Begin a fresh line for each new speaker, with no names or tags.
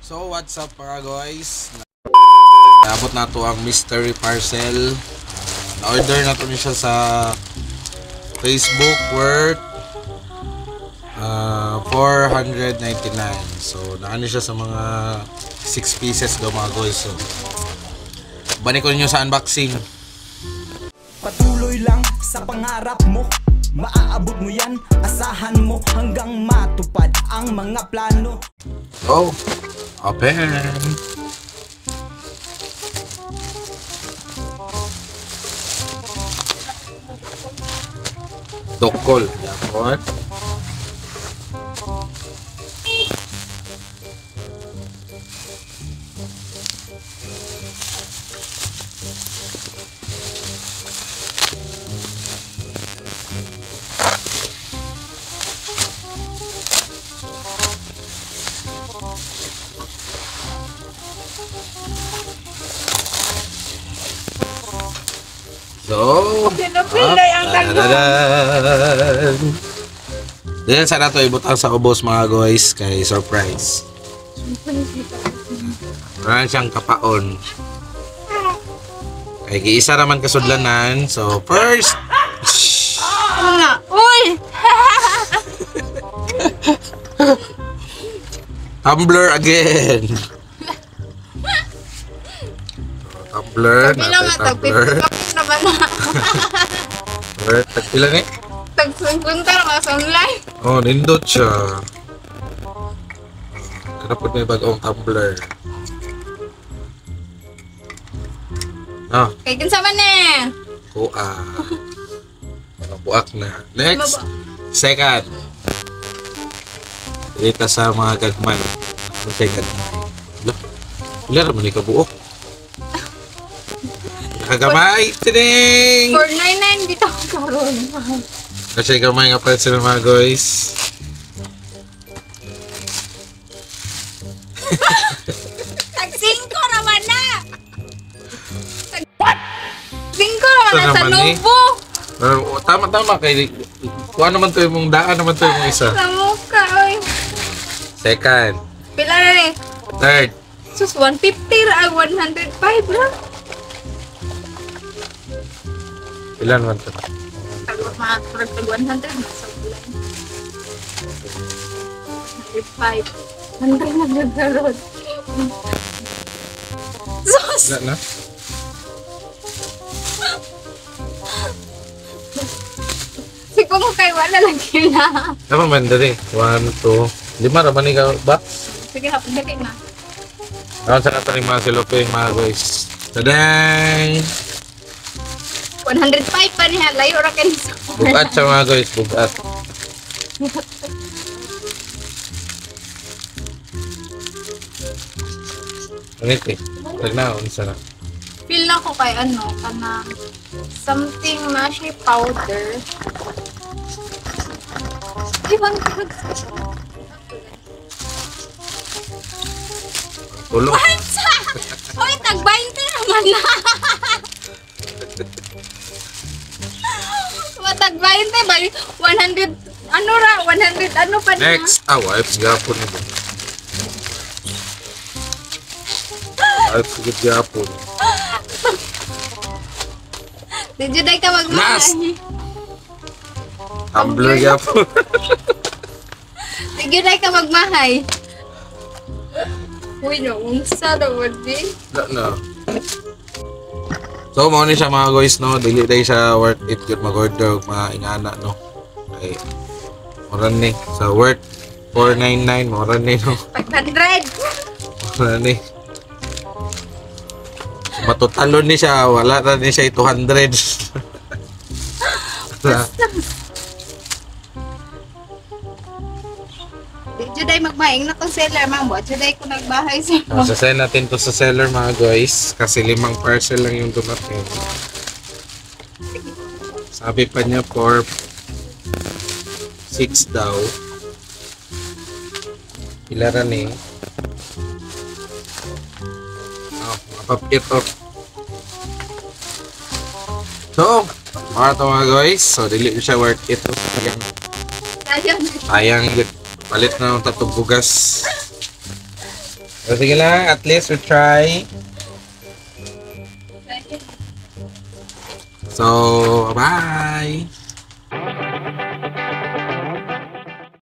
So what's up mga guys? Naabot na to ang mystery parcel. Na-order na to siya sa Facebook worth 499. So naano siya sa mga 6 pieces daw mga guys. So balik ko ninyo sa unboxing.
Patuloy lang sa pangarap mo, maaabot mo yan, asahan mo hanggang matupad ang mga plano.
Oh, open. Dokol. Yan. So, then sana to ibutang sa ubos mga guys kay surprise. Meron siyang kapaon. Kay kiisa naman kasudlanan. So first,
Uy!
tumbler again. Tumbler, tumbler.
Naman na.
Tagpila ni?
Tagsunta na sa online.
Oh, nindot siya. Kanapod may bagong tumbler. Ah,
Kaya kinsa man eh.
kuha. Buak na. Next, second. Dito sa mga gagman. Ano siya gagman? Wala naman ni kabuok. Nakagamay! Tining!
499 dito karon.
Kasi gamay nga pa sila mga guys.
Tag-5 naman na. What? 5 naman na sa
naman eh.
Nubo.
Tama kay kuha naman to yung daan naman to yung isa.
Sa mukha, oy.
Second.
Pila na rin?
Third.
Sus, 150 ra, 105 ra.
Ilan naman to?
Tag-100 na sa online. 105. 100 na nagkaroon. Sus!
Ilan na?
Siguro mo kay wala lagi na.
Tama man dali. 1, 2. 5 raman ni ka box.
Sige, hapon dali na.
Ako sa kata ni mga siloping mga guys. Tadang!
105 pa niya. Layo ra kayo sa
Bugat siya mga guys. Bugat. Unit eh. Tagna, unsa na.
Feel na ko kay ano, kana something mashi powder. Ibang
Tulo.
Pansa! Hoy, tag-20 naman na! Tag-20 ba? 100, ano ra? 100, ano pa niya?
Next. Wipes gapon nito. Wipes sigit gapon.
Did you day ka
Last!
magmahay?
Tumbler gapon.
Did you day ka magmahay? Uy, naunsa naman din.
No. So, mo ni siya mga guys, no? Dili day siya worth it good mag-order mga ingana, no? Okay. Moran ni. Sa worth 499, moran ni, no?
500!
Moran ni. Matutalon ni siya, wala na ni siya 200.
Did you day magmahay? Na to seller, ma'am. Did you day ko nagbahay sa
Sasend natin to sa seller mga guys kasi 5 parcel lang yung dumating. Sabi pa niya for 6 daw. Ilaran eh. Mapapit off. So, mga to mga guys. So, dili siya worth it.
Sayang.
Sayang yun. Palit na ng tatong bugas. So, sige lang, at least we try. So, bye!